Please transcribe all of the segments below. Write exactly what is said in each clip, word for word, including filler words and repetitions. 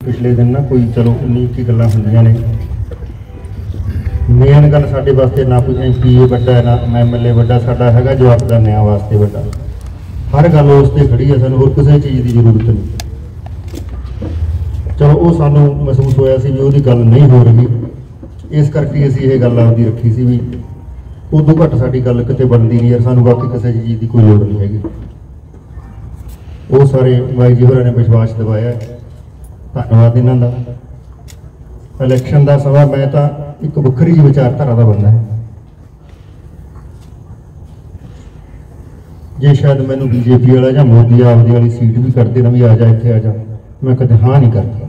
पिछले दिन ना कोई चलो उन्नी की गल्लां हुंदियां ने। मेन गल साडे वास्ते ना कोई एम पी ए वड्डा है ना एम एल ए वड्डा, साडा हैगा जवाब दा न्याय वास्ते वड्डा। हर गल उस ते खड़ी है, सानूं होर किसी चीज़ की जरूरत नहीं। चलो वो सानूं महसूस होया सी भी उहदी गल नहीं हो रही, इस करके असीं ये गल आपदी रखी सी भी उदों घट साडी गल किते बनदी नहीं यार, सानूं बाकी किसी चीज़ की कोई लोड़ नहीं हैगी। वो सारे बाई जी होरां ने विश्वास दिवाया, धन्नवाद इन्हां दा। इलैक्शन का समा मैं तो एक वक्री जी विचारधारा का बंदा है। जे शायद मैनू बीजेपी वाला या मोदी आपदी वाली सीट भी करते ना भी आ जा इत्थे आ जा, मैं कदे हाँ नहीं करता।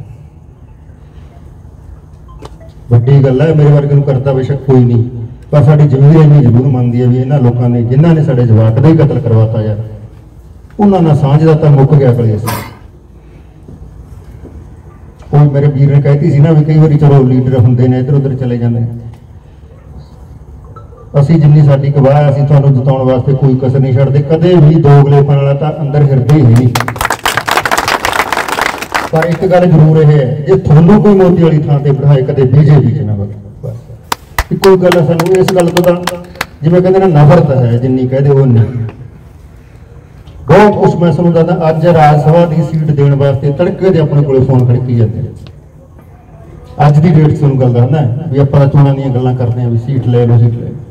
वड्डी गल है, मेरे वर्गे नूं करता बेशक कोई नहीं, पर साडी जमीर इन्नी जरूर मनदी है भी इन्हां लोकां ने जिन्हां ने साडे जवाक दा ही कतल करवाता यार, उन्हां नाल सांझ दा तां मुक गया कलेस। कोई मेरे वीर ने कहती सी ना भी कई बार चलो लीडर होंदे ने इधर उधर चले जाते हैं, असी जिन्नी साडी गवाह असीं तुहानूं जिताउण वास्ते कोई कसर नहीं छड्डदे, कदे भी दोगलेपन वाला तां अंदर हिरदे ही नहीं। पर एक गल जरूर यह है, जे तुहानूं कोई मोदी वाली थां ते बिठाए कदे बीजेपी च ना बस इक्को गल सानूं इस गल तो तां जिवें कहंदे ना नफरत है, जिन्नी कहदे वो नहीं। बहुत कुछ मैं सुनूं दस्सदा, अज राज सभा की सीट देने वास्ते तड़के दे अपने कोले फोन खड़की जाते हैं। अज की डेट सुन गल दसदा भी आपां चोणां दीयां गल्लां करदे हां भी सीट ले लो सीट ले लो,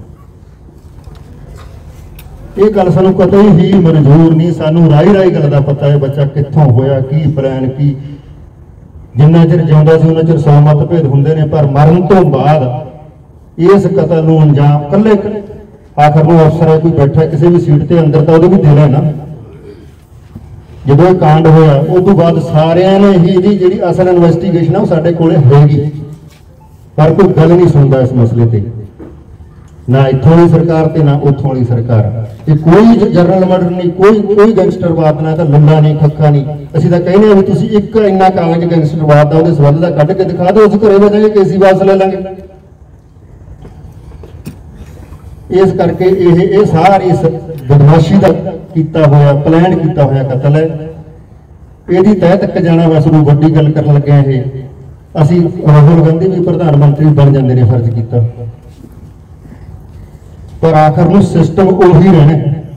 ये गल सानूं कतई ही मंजूर नहीं। सानूं राही राही गल दा पता है, बच्चा कित्थों होया की प्लान की, जिन्ना चिर जिउंदा सी उन्ना चिर सौ मतभेद हुंदे ने, पर मरण तो बाद इस कतल नूं अंजाम कल्ले आखिर नूं अफसर है कोई बैठा किसी भी सीट ते अंदर, तां उहदे भी दिल है ना। जो कांड होया उस तो बाद सारिਆਂ ने ही जी जी असल इन्वेस्टिगेशन है साडे कोले होगी, पर कोई गल नहीं सुनता इस मसले ते, ना इत्थों वाली सरकार ते ना उत्थों वाली सरकार। ये कोई जनरल मर्डर नहीं, कोई कोई गैंगस्टरवाद ना, लंबा नहीं खक्का नहीं। असीं तां कहने भी तुसीं एक इन्ना कागज गैंगस्टरवाद दा उहदे संबंध दा कढ के दिखा दो, असीं घरे बैठांगे केसी वापस ले लांगे। इस करके ये ये सारी बदमाशी का किया होया प्लान किया होया कतल है, यदि तह तक जाना बस वो वड्डी गल कर लगे हैं। असी राहुल गांधी भी प्रधानमंत्री बन जाते हैं फर्ज किया, पर आखिर में सिस्टम उही रहना।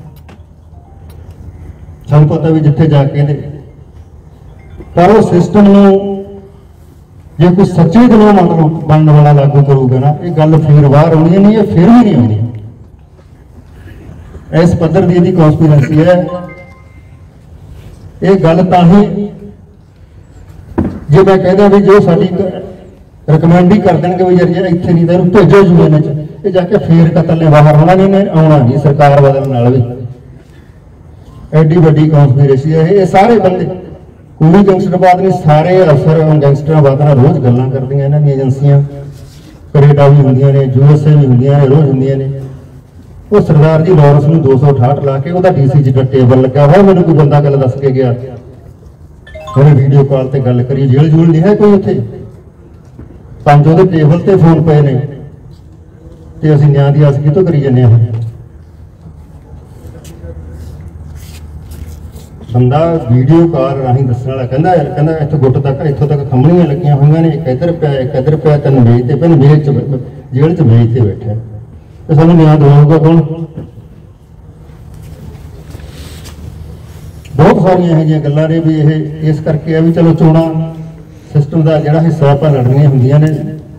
सानूं पता भी जिथे जाके दे, पर वो सिस्टम नूं जे कोई सच्चे दिलों मतलब बनने वाला लागू करूगा ना, ये गल फिर बाहर आनी नहीं है, फिर भी नहीं आनी। इस पद्धर की यदि कॉन्स्पिरेंसी है, ये गल तां ही जे मैं कहदा भी जो साडी रिकमेंड ही कर देंगे भी यार इत्थे नहीं तो भेजो यूएन च, ये जाके फिर कतल ने बाहर आना नहीं आना नहीं, सरकार बदलने नाल भी एडी वड्डी कॉन्स्पिरेसी है। ये सारे बंदे कोई गैंगस्टरवाद नहीं, सारे अफसर गैंगस्टरवाद नाल रोज़ गल्लां करदियां इन्हां दी एजेंसियां, कनेडा भी हुंदियां ने, यूएसए भी हुंदियां ने, रोज़ हुंदियां ने। वो सरदार जी लॉरेंस में दो सौ अठाहठ ला के वह डी सी जी का टेबल लगा हुआ, मैंने कोई बंदा गल दस के गया, मैंने वीडियो कॉल से गल करी, जेल जूल नहीं है कोई उत्थे, पंज वो टेबल से फोन पे ने, तो असीं न्याय की आस कितों करी जाने। बंदा वीडियो कॉल राही दसण वाला कहंदा यार कहंदा इत्थे गुट तक इत्थों तक खंभणियां लगियां हुई ने, एक इधर पिया एक इधर पिया, तीन मेज ते पिया, मेज च जेल च मेज ते बैठा, तो सानूं न्याय दिवाऊगा कौन? बहुत सारिया यह गल्लां ने भी ये इस करके है भी चलो चोणां सिस्टम का जिहड़ा हिस्सा आपां लड़नियां हुंदियां ने,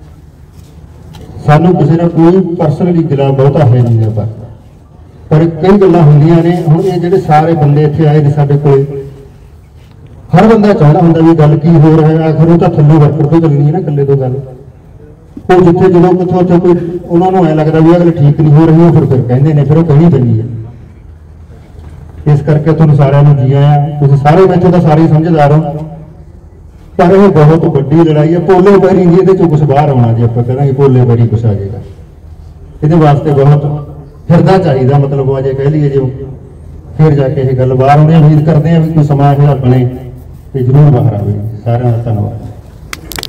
सानूं किसी ने कोई परसनली गिला बहुता है नहीं है, पर पर कई गल्लां हुंदियां ने। हुण ये जिहड़े सारे बंदे इत्थे आए ने साडे कोल, हर बंदा चाहुंदा हुंदा भी गल की हो रहा है, आखिर वो तां थल्लों वर्कर तो चलनी है ना कल्ले तो गल, वो जिथे जो कितों उत्थे कोई उन्होंने ऐ लगता भी अगले ठीक नहीं हो रही, फिर फिर कहते हैं, फिर वो कहनी पैंदी है। इस करके तुहानूं सारिआं नूं जी आया, तुसीं सारे मैथों तां सारे समझदार हो, पर यह बहुत वड्डी लड़ाई है। पोले पैरी नहीं ये कुछ बाहर आना, जी आप कहेंगे पोले पैरी कुछ आ जाएगा, ये वास्ते बहुत फिरदा चाहिए, मतलब अजे कह लीए जो फिर जाके ये गल बाहर आनी। उम्मीद करते हैं भी कोई समा बने तो जरूर बाहर आए। सारिआं दा धन्नवाद।